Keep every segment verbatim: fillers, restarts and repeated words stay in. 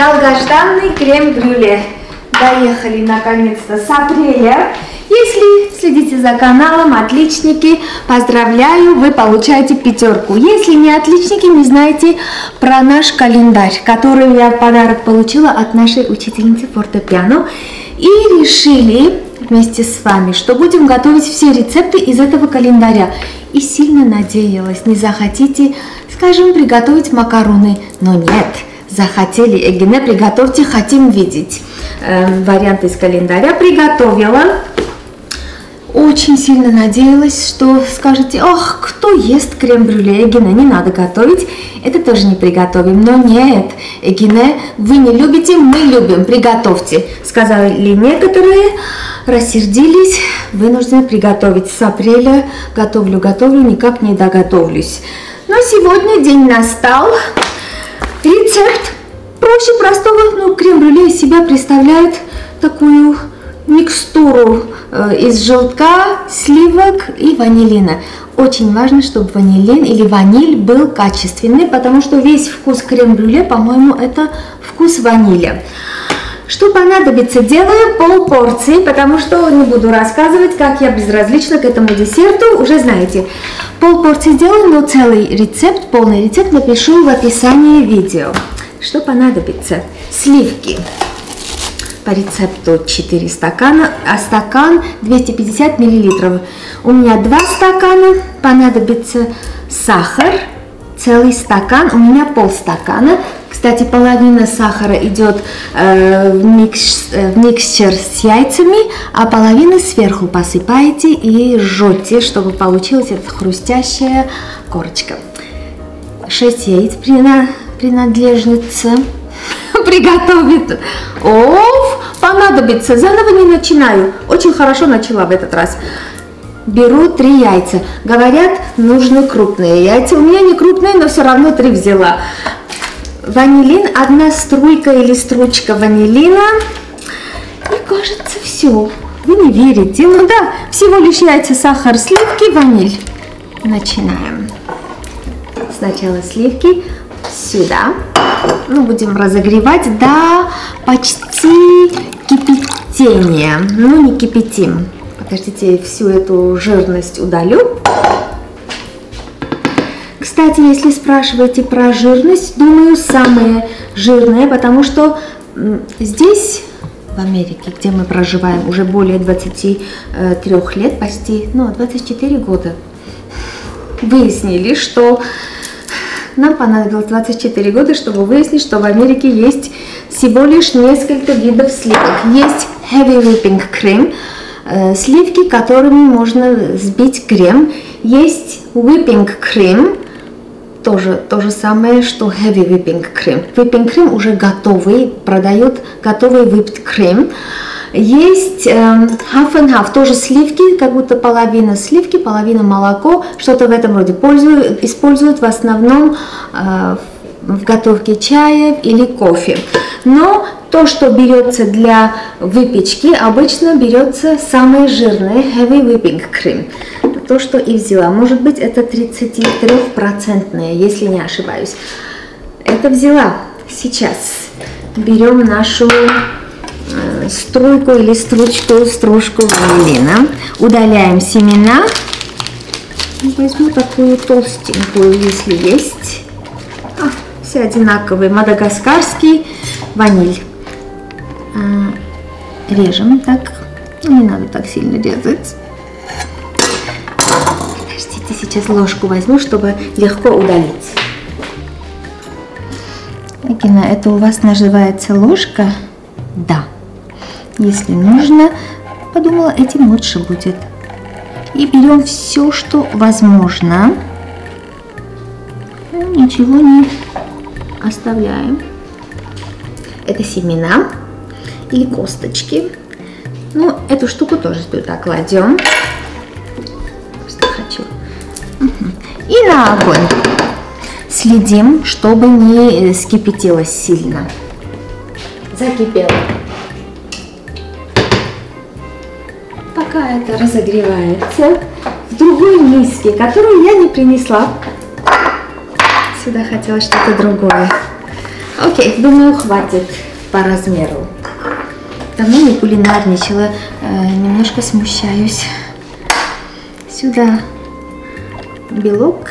Долгожданный крем-брюле. Доехали наконец-то с апреля. Если следите за каналом, отличники, поздравляю, вы получаете пятерку. Если не отличники, не знаете про наш календарь, который я в подарок получила от нашей учительницы фортепиано. И решили вместе с вами, что будем готовить все рецепты из этого календаря. И сильно надеялась, не захотите, скажем, приготовить макароны, но нет. Захотели, Эгене, приготовьте, хотим видеть. Э, варианты из календаря приготовила. Очень сильно надеялась, что скажете: ох, кто ест крем-брюле, Эгене, не надо готовить, это тоже не приготовим. Но нет, Эгене, вы не любите, мы любим, приготовьте. Сказали некоторые, рассердились, вынуждены приготовить. С апреля готовлю, готовлю, никак не доготовлюсь. Но сегодня день настал. Рецепт проще простого, ну, крем-брюле из себя представляет такую микстуру э, из желтка, сливок и ванилина. Очень важно, чтобы ванилин или ваниль был качественный, потому что весь вкус крем-брюле, по-моему, это вкус ванили. Что понадобится? Делаю пол порции, потому что не буду рассказывать, как я безразлична к этому десерту, уже знаете. Пол порции делаю, но целый рецепт, полный рецепт напишу в описании видео. Что понадобится? Сливки. По рецепту четыре стакана, а стакан двести пятьдесят миллилитров. У меня два стакана, понадобится сахар, целый стакан, у меня полстакана. Кстати, половина сахара идет э, в, микс, э, в миксчер с яйцами, а половину сверху посыпаете и жжете, чтобы получилась эта хрустящая корочка. шесть яиц принадлежится. Приготовит. Оф, понадобится. Заново не начинаю. Очень хорошо начала в этот раз. Беру три яйца. Говорят, нужны крупные яйца. У меня не крупные, но все равно три взяла. Ванилин, одна струйка или стручка ванилина. И кажется, все. Вы не верите. Ну да, всего лишь яйца, сахар, сливки, ваниль. Начинаем. Сначала сливки сюда. Ну, будем разогревать до почти кипятения. Ну, не кипятим. Подождите, всю эту жирность удалю. Кстати, если спрашиваете про жирность, думаю, самые жирные, потому что здесь, в Америке, где мы проживаем уже более двадцати трёх лет, почти, ну, двадцать четыре года, выяснили, что нам понадобилось двадцать четыре года, чтобы выяснить, что в Америке есть всего лишь несколько видов сливок. Есть heavy whipping cream, э, сливки, которыми можно сбить крем. Есть whipping cream, тоже то же самое, что heavy whipping cream. Whipping cream уже готовый, продают готовый whipped cream. Есть э, half and half, тоже сливки, как будто половина сливки, половина молоко, что-то в этом роде. Пользуют, используют в основном э, в готовке чая или кофе. Но то, что берется для выпечки, обычно берется самое жирное, heavy whipping cream. То, что и взяла. Может быть, это тридцатитрёхпроцентное, если не ошибаюсь. Это взяла. Сейчас берем нашу струйку или стручку, стружку ванилина. Удаляем семена. Возьму такую толстенькую, если есть. А, все одинаковые. Мадагаскарский ваниль. А, режем так. Не надо так сильно резать. Подождите, сейчас ложку возьму, чтобы легко удалить. Эгена, это у вас называется ложка? Да. Если нужно, подумала, этим лучше будет. И берем все, что возможно. Ничего не оставляем. Это семена или косточки. Ну, эту штуку тоже туда кладем. Просто хочу. И на огонь. Следим, чтобы не скипятилось сильно. Закипело. Пока это разогревается, в другой миске, которую я не принесла. Сюда хотела что-то другое. Окей, думаю, хватит по размеру. Давно не кулинарничала, э, немножко смущаюсь. Сюда белок,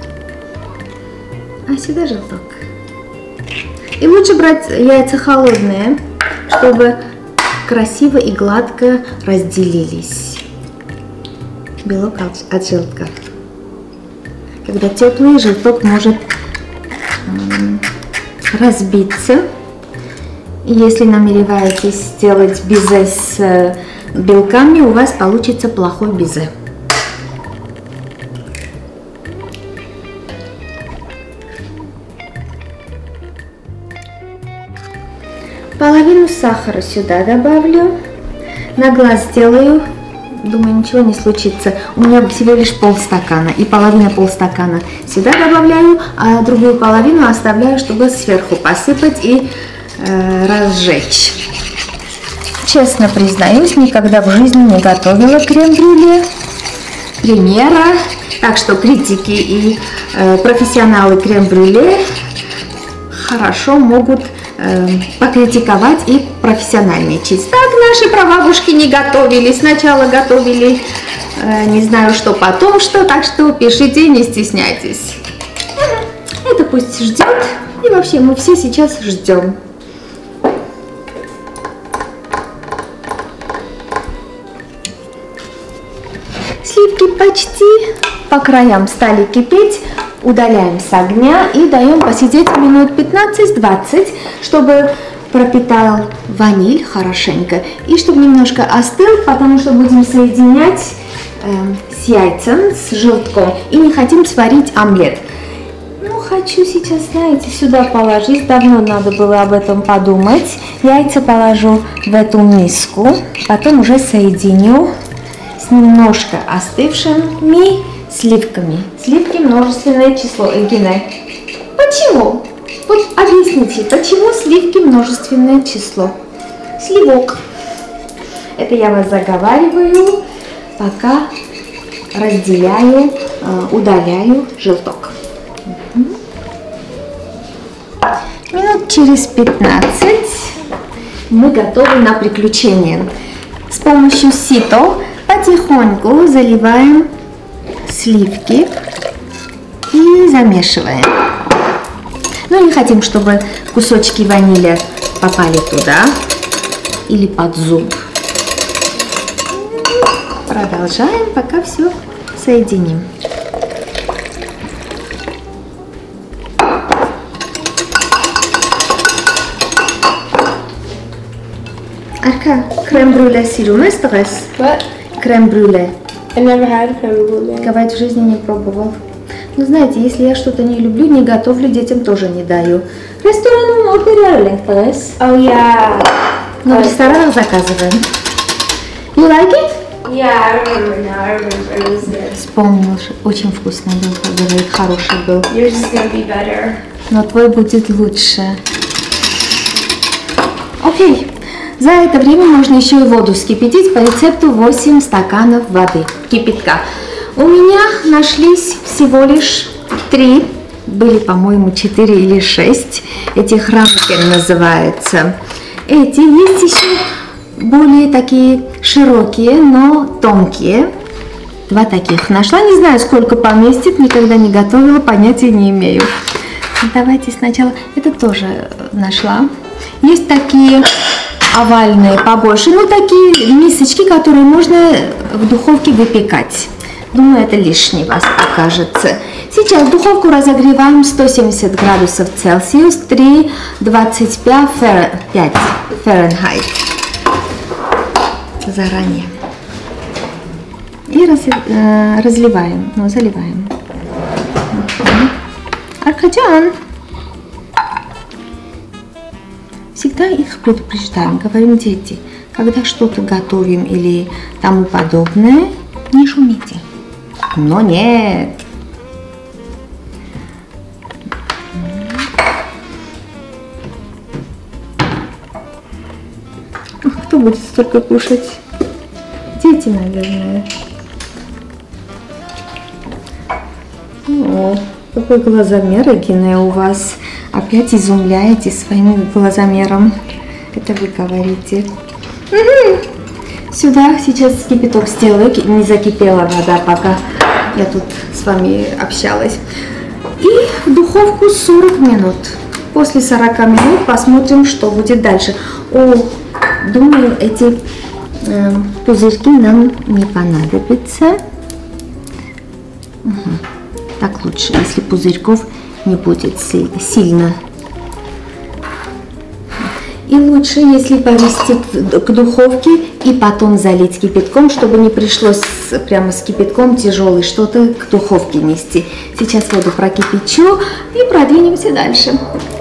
а сюда желток. И лучше брать яйца холодные, чтобы красиво и гладко разделились белок от, от желтка. Когда теплый, желток может м, разбиться. И если намереваетесь сделать безе с э, белками, у вас получится плохой безе. Половину сахара сюда добавлю, на глаз сделаю, думаю, ничего не случится. У меня всего лишь полстакана, и половина полстакана сюда добавляю, а другую половину оставляю, чтобы сверху посыпать и э, разжечь. Честно признаюсь, никогда в жизни не готовила крем-брюле. Премьера, так что критики и э, профессионалы крем-брюле хорошо могут покритиковать и профессиональничать. Так наши прабабушки не готовили, сначала готовили э, не знаю что, потом что, так что пишите, не стесняйтесь. Это пусть ждет, и вообще мы все сейчас ждем. Сливки почти по краям стали кипеть. Удаляем с огня и даем посидеть минут пятнадцать-двадцать, чтобы пропитал ваниль хорошенько и чтобы немножко остыл, потому что будем соединять э, с яйцем, с желтком, и не хотим сварить омлет. Ну, хочу сейчас, знаете, сюда положить, давно надо было об этом подумать. Яйца положу в эту миску, потом уже соединю с немножко остывшими сливками. Сливки множественное число, Эгина. Почему? Вот объясните, почему сливки множественное число? Сливок. Это я вас заговариваю, пока разделяю, удаляю желток. Минут через пятнадцать мы готовы на приключение. С помощью сито потихоньку заливаем сливки и замешиваем. Ну, не хотим, чтобы кусочки ванили попали туда или под зуб. Продолжаем, пока все соединим. Arka, крем-брюле сирум стресс? What? Крем-брюле. I never had creme brulee. Говорит, в жизни не пробовал. Ну, знаете, если я что-то не люблю, не готовлю, детям тоже не даю. Ресторан ордер стресс. Oh yeah. Но в ресторанах заказываем. You like it? Yeah, I remember now. I remember it was good. Вспомнил, что очень вкусный был, говорит, хороший был. Yours is gonna be better. Но твой будет лучше. Окей. За это время можно еще и воду вскипятить по рецепту восемь стаканов воды, кипятка. У меня нашлись всего лишь три, были, по-моему, четыре или шесть. Этих рамкен называется. Эти есть еще более такие широкие, но тонкие. Два таких нашла. Не знаю, сколько поместит, никогда не готовила, понятия не имею. Давайте сначала... Это тоже нашла. Есть такие овальные побольше, ну такие мисочки, которые можно в духовке выпекать. Думаю, это лишний вас покажется. Сейчас духовку разогреваем сто семьдесят градусов Цельсия, три двадцать пять Фahrenheit заранее. И раз, э, разливаем, ну, заливаем. Аркадян. Всегда их предупреждаем, говорим, дети, когда что-то готовим или тому подобное, не шумите. Но нет. Кто будет столько кушать? Дети, наверное. О, какой глазомер, Эгина, у вас. опять изумляете своим глазомером. Это вы говорите. Угу. Сюда сейчас кипяток сделаю. Не закипела вода, пока я тут с вами общалась. И в духовку сорок минут. После сорока минут посмотрим, что будет дальше. О, думаю, эти э, пузырьки нам не понадобятся. Угу. Так лучше, если пузырьков не будет сильно. И лучше, если повесить к духовке и потом залить кипятком, чтобы не пришлось прямо с кипятком тяжелый что-то к духовке нести. Сейчас воду прокипячу и продвинемся дальше.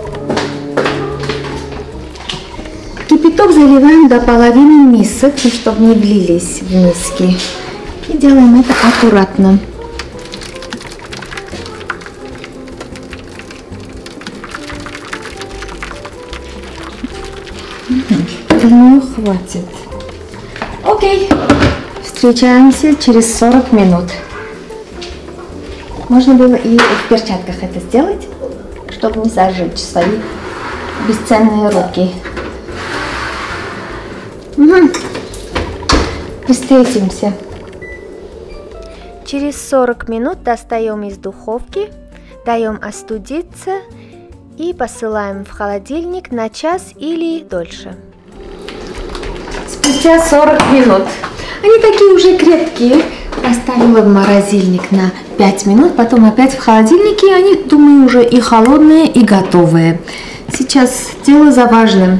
Кипяток заливаем до половины мисок, чтобы не влились в миски. И делаем это аккуратно. Думаю, хватит. Окей. Встречаемся через сорок минут. Можно было и в перчатках это сделать, чтобы не зажечь свои бесценные руки. Угу. Встретимся. Через сорок минут достаем из духовки, даем остудиться и посылаем в холодильник на час или дольше. Спустя сорок минут. Они такие уже крепкие. Поставила в морозильник на пять минут, потом опять в холодильнике. Они, думаю, уже и холодные, и готовые. Сейчас дело за важным.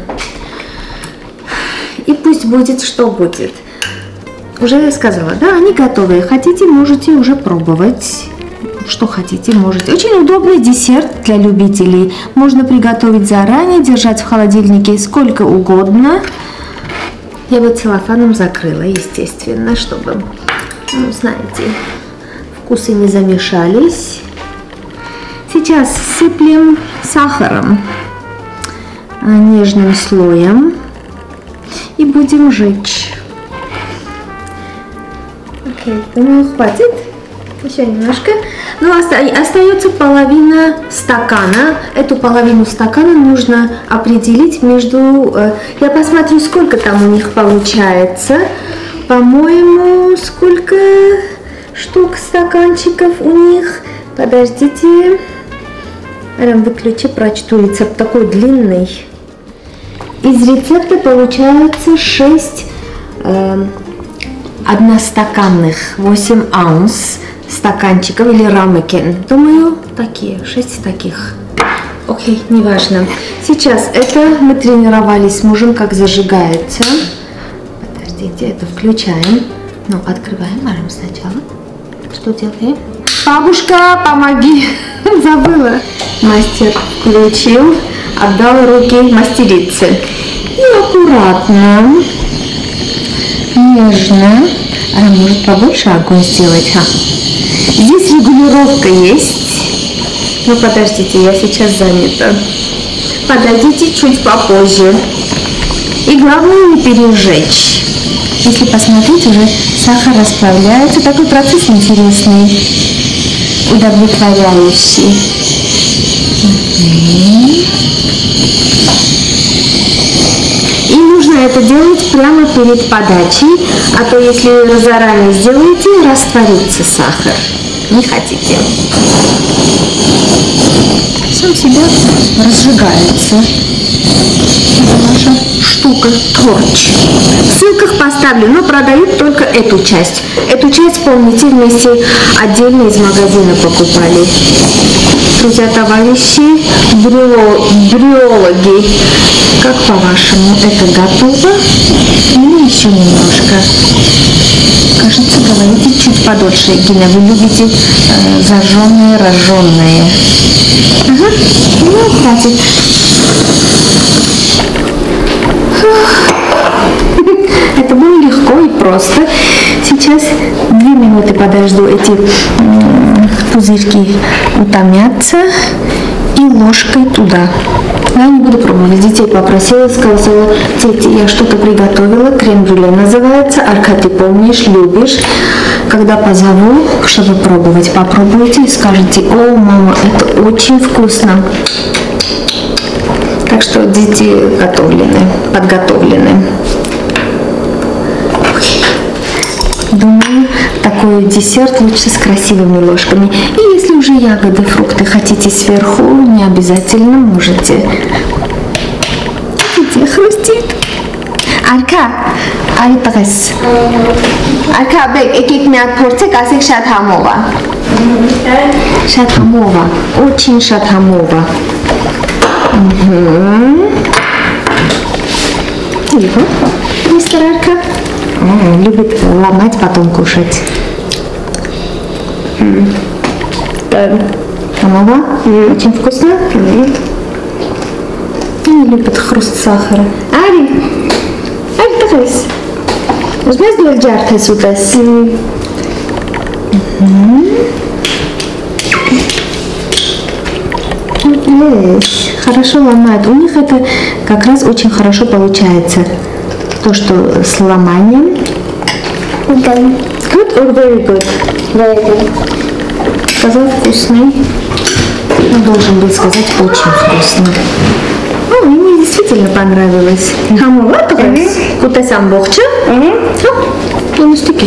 И пусть будет, что будет. Уже сказала, да, они готовые. Хотите, можете уже пробовать. Что хотите, можете. Очень удобный десерт для любителей. Можно приготовить заранее, держать в холодильнике сколько угодно. Я вот целлофаном закрыла, естественно, чтобы, ну, знаете, вкусы не замешались. Сейчас сыплем сахаром нежным слоем и будем жечь. Окей, думаю, хватит. Еще немножко. Ну, остается половина стакана. Эту половину стакана нужно определить между... Я посмотрю, сколько там у них получается. По-моему, сколько штук стаканчиков у них. Подождите. Прям выключи, прочту рецепт. Такой длинный. Из рецепта получается шесть э, одностаканных, восемь аунс стаканчиков или рамекен. Думаю, такие, шесть таких. Окей, неважно. Сейчас это мы тренировались с мужем, как зажигается. Подождите, это включаем. Ну, открываем, Марам, сначала. Что делаем? Бабушка, помоги! Забыла. Мастер включил, отдал руки мастерице. И аккуратно, нежно. А может побольше огонь сделать, а? Здесь регулировка есть. Ну, подождите, я сейчас занята. Подойдите чуть попозже. И главное не пережечь. Если посмотреть, уже сахар расплавляется. Такой процесс интересный, удовлетворяющий. И нужно это делать прямо перед подачей, а то если вы заранее сделаете, растворится сахар. Не хотите. Сам себя разжигается. Это наша штука, торч. В ссылках поставлю, но продают только эту часть. Эту часть, помните, вместе отдельно из магазина покупали. Друзья, товарищи, брюо, брюологи, как по-вашему, это готово? Или еще немножко? Кажется, говорите чуть подольше, Гина. Вы любите э, зажженные, разжженные. Ага, ну хватит. Это было легко и просто. Сейчас две минуты подожду, эти м, пузырьки утомятся, и ложкой туда. Я не буду пробовать. Детей попросила, сказала: дети, я что-то приготовила, крем-брюле называется. Арка, ты помнишь, любишь. Когда позову, чтобы пробовать, попробуйте и скажете: о, мама, это очень вкусно. что дети готовлены, подготовлены. Думаю, такой десерт лучше с красивыми ложками. И если уже ягоды, фрукты хотите сверху, не обязательно можете. Видите, хрустит. Арка, айпагас. Арка, бек, экик мят порцек, асек шатхамова. Шатхамова, очень шатхамова. Угу. Тихо, мистер Арка. Mm, любит ломать, потом кушать. Mm. Хамова? Mm. Очень вкусно? Mm. Не любит хруст сахара. Ари, Ари, тахайс. Возьмешь дуэль джарта сутас? Хорошо ломает. У них это как раз очень хорошо получается. То, что с ломанием. Good. Good or very good? Very good. Сказал вкусный. Он должен был сказать очень вкусный. О, мне действительно понравилось. Хаму, вот такой. Куда сам богча? Он не стикер.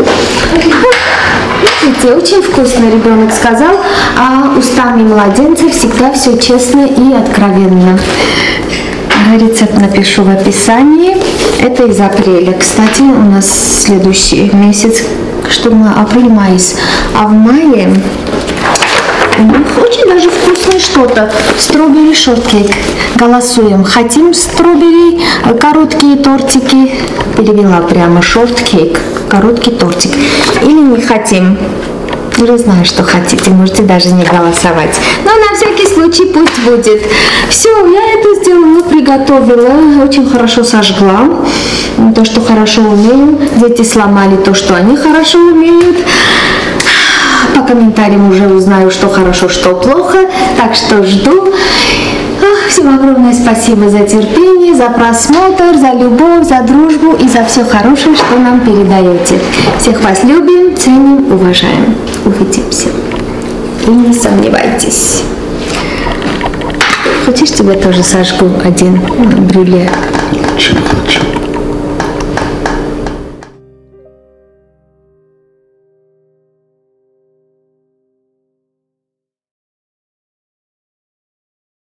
Видите, очень вкусно, ребенок сказал, а устами младенца всегда все честно и откровенно. Рецепт напишу в описании. Это из апреля. Кстати, у нас следующий месяц, что мы апрель, май. А в мае у них очень даже вкусное что-то. Стробери шорткейк. Голосуем. Хотим стробери, короткие тортики. Перевела прямо шорткейк, короткий тортик. Или не хотим. Я знаю, что хотите, можете даже не голосовать. Но на всякий случай пусть будет. Все, я это сделала, приготовила, очень хорошо сожгла. То, что хорошо умею. Дети сломали то, что они хорошо умеют. По комментариям уже узнаю, что хорошо, что плохо. Так что жду. Всем огромное спасибо за терпение, за просмотр, за любовь, за дружбу и за все хорошее, что нам передаете. Всех вас любим, ценим, уважаем. Увидимся. И не сомневайтесь. Хочешь, тебе тоже сожгу один брюле? Хочу, хочу.